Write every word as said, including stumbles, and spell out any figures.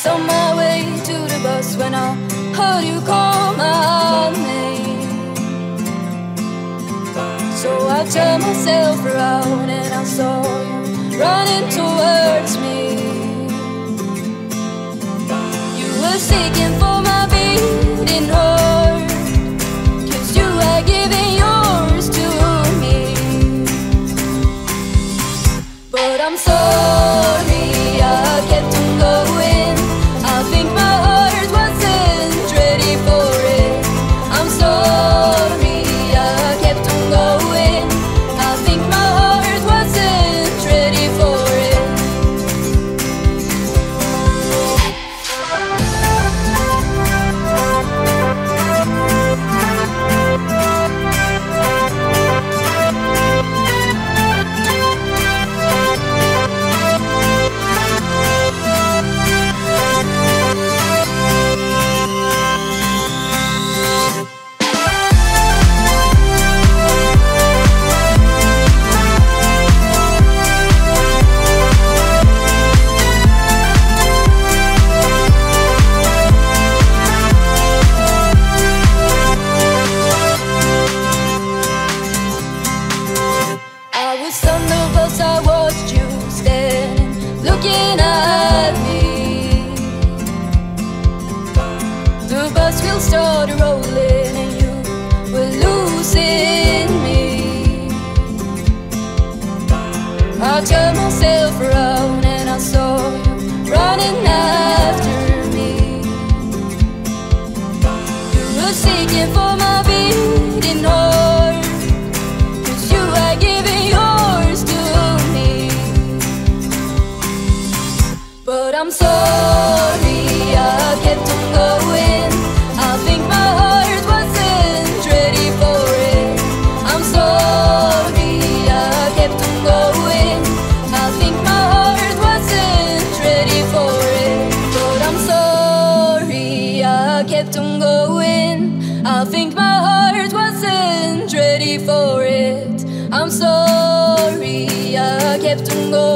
was on my way to the bus when I heard you call my name. So I turned myself around and I saw you running towards me. You were seeking for my beating heart, 'cause you had given yours to me. But I'm sorry, I kept on going. I think my heart wasn't ready for it. I'm sorry, I kept on going. I think my heart wasn't ready for it. I watched you standing, looking at me. The bus will start rolling and you were losing me. I turned myself around and I saw you running after me. You were seeking for my beating heart, 'cause you had given yours to me. But I'm sorry, I kept on going. I think my heart wasn't ready for it. I'm sorry, I kept on going. I think my heart wasn't ready for it. But I'm sorry, I kept on going. I think my heart wasn't ready for it. I'm sorry, I kept on going.